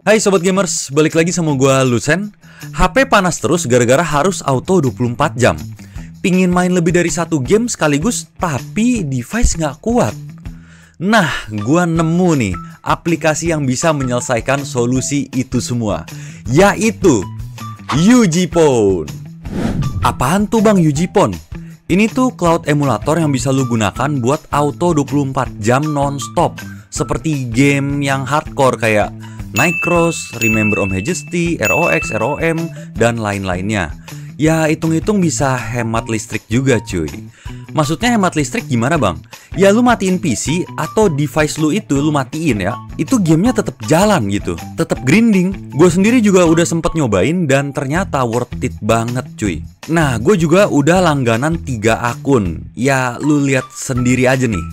Hai Sobat Gamers, balik lagi sama gua Lucen. HP panas terus gara-gara harus auto 24 jam. Pingin main lebih dari satu game sekaligus, tapi device nggak kuat. Nah, gua nemu nih aplikasi yang bisa menyelesaikan solusi itu semua, yaitu UGPhone. Apaan tuh bang UGPhone? Ini tuh cloud emulator yang bisa lu gunakan buat auto 24 jam non-stop, seperti game yang hardcore kayak Nightcross, Remember Om Majesty, ROX, ROM, dan lain-lainnya. Ya hitung-hitung bisa hemat listrik juga cuy. Maksudnya hemat listrik gimana bang? Ya lu matiin PC atau device lu itu lu matiin ya, itu gamenya tetap jalan gitu, tetap grinding. Gue sendiri juga udah sempet nyobain dan ternyata worth it banget cuy. Nah gue juga udah langganan 3 akun. Ya lu lihat sendiri aja nih.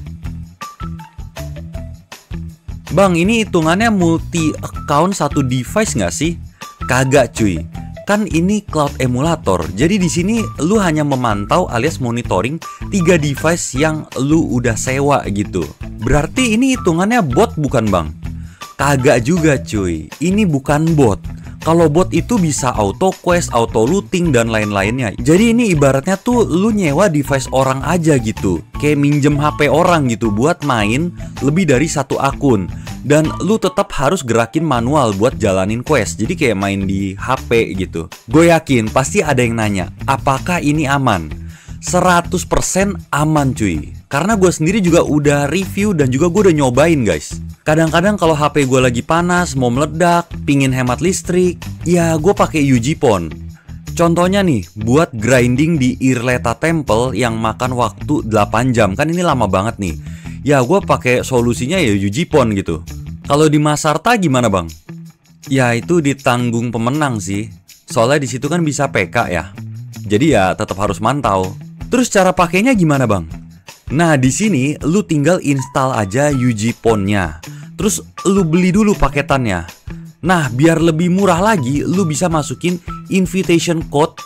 Bang, ini hitungannya multi account satu device nggak sih? Kagak cuy. Kan ini cloud emulator. Jadi di sini lu hanya memantau alias monitoring 3 device yang lu udah sewa gitu. Berarti ini hitungannya bot bukan bang? Kagak juga cuy. Ini bukan bot. Kalau bot itu bisa auto quest, auto looting, dan lain-lainnya. Jadi ini ibaratnya tuh lu nyewa device orang aja gitu. Kayak minjem HP orang gitu buat main lebih dari satu akun. Dan lu tetap harus gerakin manual buat jalanin quest. Jadi kayak main di HP gitu. Gue yakin pasti ada yang nanya, apakah ini aman? 100% aman cuy. Karena gue sendiri juga udah review dan juga gue udah nyobain guys. Kadang-kadang kalau HP gue lagi panas, mau meledak, pingin hemat listrik, ya gue pakai UGPhone. Contohnya nih, buat grinding di Irleta Temple yang makan waktu 8 jam. Kan ini lama banget nih. Ya gue pakai solusinya ya UGPhone gitu. Kalau di Masarta gimana bang? Ya itu ditanggung pemenang sih. Soalnya di situ kan bisa PK ya. Jadi ya tetap harus mantau. Terus cara pakainya gimana bang? Nah di sini lu tinggal install aja UGPhone-nya. Terus lu beli dulu paketannya. Nah biar lebih murah lagi, lu bisa masukin invitation code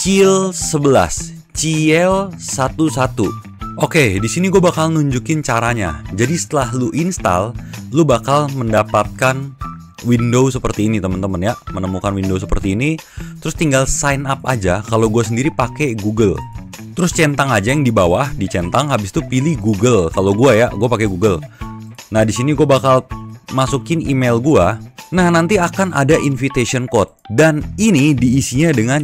CIL11, CIL11. Oke, di sini gue bakal nunjukin caranya. Jadi setelah lu install, lu bakal mendapatkan window seperti ini teman-teman ya. Menemukan window seperti ini, terus tinggal sign up aja. Kalau gue sendiri pakai Google. Terus centang aja yang di bawah, dicentang, habis itu pilih Google. Kalau gue ya, gue pakai Google. Nah di sini gue bakal masukin email gue. Nah nanti akan ada invitation code dan ini diisinya dengan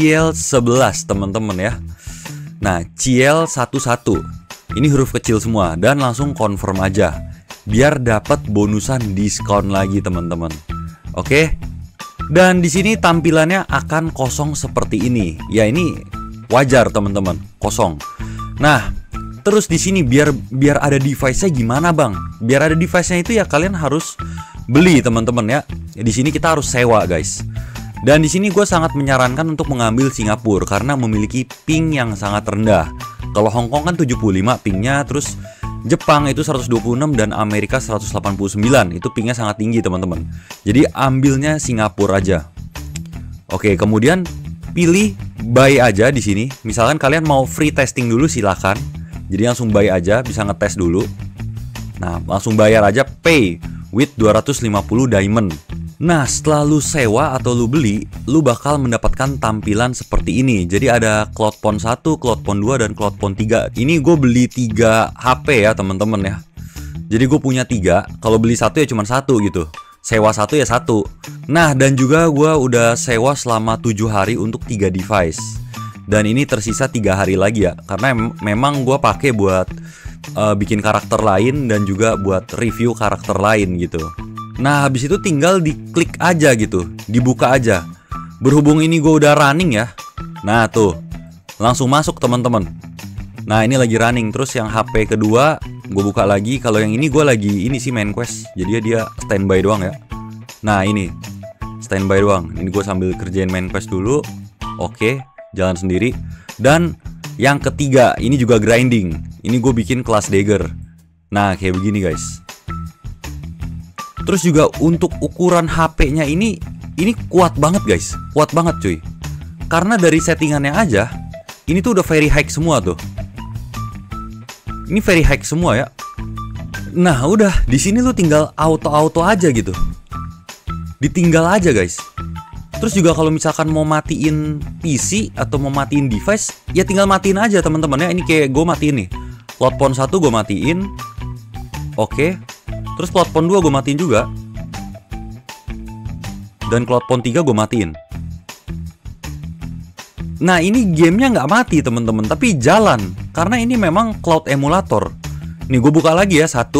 CIL11 teman-teman ya. Nah CIL11 ini huruf kecil semua dan langsung confirm aja biar dapat bonusan diskon lagi teman-teman. Oke. Dan di sini tampilannya akan kosong seperti ini. Ya ini wajar teman-teman, kosong. Nah terus di sini biar ada device-nya gimana bang? Biar ada device-nya itu ya kalian harus beli teman-teman ya. Di sini kita harus sewa guys. Dan di sini gue sangat menyarankan untuk mengambil Singapura karena memiliki ping yang sangat rendah. Kalau Hong Kong kan 75 pingnya, terus Jepang itu 126 dan Amerika 189. Itu pingnya sangat tinggi teman-teman. Jadi ambilnya Singapura aja. Oke, kemudian pilih buy aja di sini. Misalkan kalian mau free testing dulu silakan. Jadi langsung buy aja, bisa ngetes dulu. Nah, langsung bayar aja, pay with 250 diamond. Nah, setelah lu sewa atau lu beli, lu bakal mendapatkan tampilan seperti ini. Jadi ada CloudPhone 1, CloudPhone 2, dan CloudPhone 3. Ini gue beli 3 HP ya teman-teman ya. Jadi gue punya 3, kalau beli satu ya cuma satu gitu. Sewa satu ya satu. Nah, dan juga gue udah sewa selama 7 hari untuk 3 device. Dan ini tersisa 3 hari lagi ya. Karena memang gue pakai buat bikin karakter lain dan juga buat review karakter lain gitu. Nah habis itu tinggal diklik aja gitu, dibuka aja. Berhubung ini gue udah running ya. Nah tuh, langsung masuk teman-teman. Nah ini lagi running. Terus yang HP kedua gue buka lagi. Kalau yang ini gue lagi ini sih main quest. Jadi dia standby doang ya. Nah ini standby doang. Ini gue sambil kerjain main quest dulu. Oke, jalan sendiri. Dan yang ketiga ini juga grinding. Ini gue bikin kelas dagger. Nah kayak begini guys. Terus juga untuk ukuran HP-nya ini kuat banget guys. Kuat banget cuy. Karena dari settingannya aja, ini tuh udah very high semua tuh. Ini very high semua ya. Nah udah, di sini lu tinggal auto-auto aja gitu. ditinggal aja guys. Terus juga kalau misalkan mau matiin PC atau mau matiin device, ya tinggal matiin aja teman-teman ya. Ini kayak gue matiin nih. Cloud Phone 1 gue matiin. Oke. Terus Cloud Phone 2 gue matiin juga. Dan Cloud Phone 3 gue matiin. Nah ini gamenya nggak mati teman-teman, tapi jalan. Karena ini memang cloud emulator. Nih gue buka lagi ya, 1.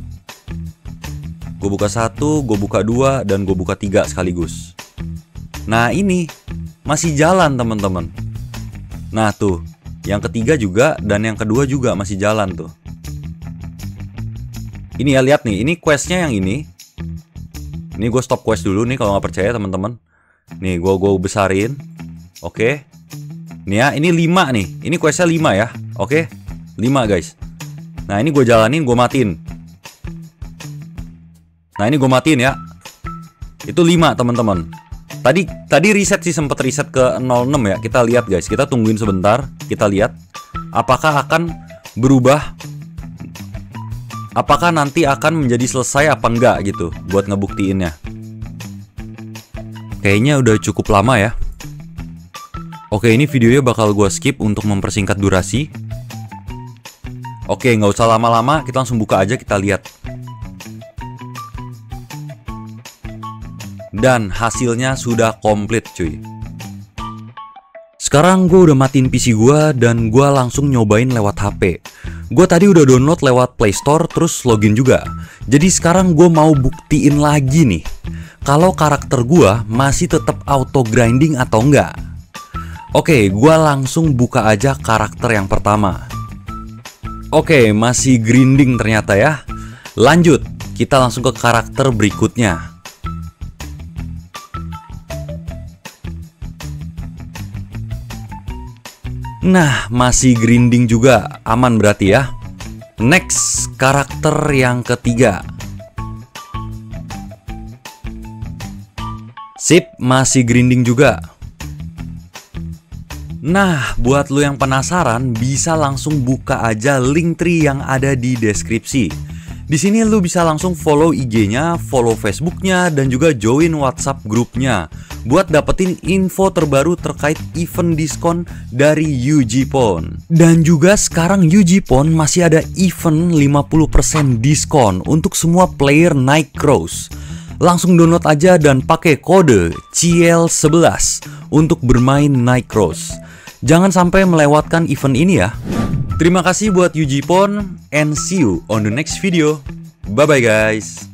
Gue buka 1, gue buka 2, dan gue buka 3 sekaligus. Nah ini masih jalan teman-teman. Nah tuh, yang ketiga juga dan yang kedua juga masih jalan tuh. Ini ya, lihat nih, ini questnya yang ini. Ini gue stop quest dulu nih kalau nggak percaya teman-teman. Nih gue besarin. Oke. Nih ya, ini 5 nih. Ini questnya 5 ya. Oke, 5 guys. Nah ini gue jalanin, gue matiin. Nah ini gue matiin ya. Itu 5 teman-teman. Tadi reset sih, sempet reset ke 06 ya. Kita lihat guys, kita tungguin sebentar. Kita lihat apakah akan berubah, apakah nanti akan menjadi selesai apa enggak gitu buat ngebuktiinnya. Kayaknya udah cukup lama ya. Oke, ini videonya bakal gue skip untuk mempersingkat durasi. Oke, nggak usah lama-lama, kita langsung buka aja, kita lihat. Dan hasilnya sudah komplit cuy. Sekarang gue udah matiin PC gue dan gue langsung nyobain lewat HP. Gue tadi udah download lewat Play Store terus login juga. Jadi sekarang gue mau buktiin lagi nih kalau karakter gue masih tetap auto grinding atau enggak. Oke, gue langsung buka aja karakter yang pertama. Oke, masih grinding ternyata ya. Lanjut, kita langsung ke karakter berikutnya. Nah, masih grinding juga, aman berarti ya. Next, karakter yang ketiga. Sip, masih grinding juga. Nah, buat lo yang penasaran, bisa langsung buka aja link tree yang ada di deskripsi. Di sini lo bisa langsung follow IG-nya, follow Facebook-nya, dan juga join WhatsApp grupnya buat dapetin info terbaru terkait event diskon dari Ugipon. Dan juga sekarang Ugipon masih ada event 50% diskon untuk semua player Nightcross. Langsung download aja dan pakai kode CL11 untuk bermain Nightcross. Jangan sampai melewatkan event ini ya. Terima kasih buat Ugipon and see you on the next video. Bye bye guys.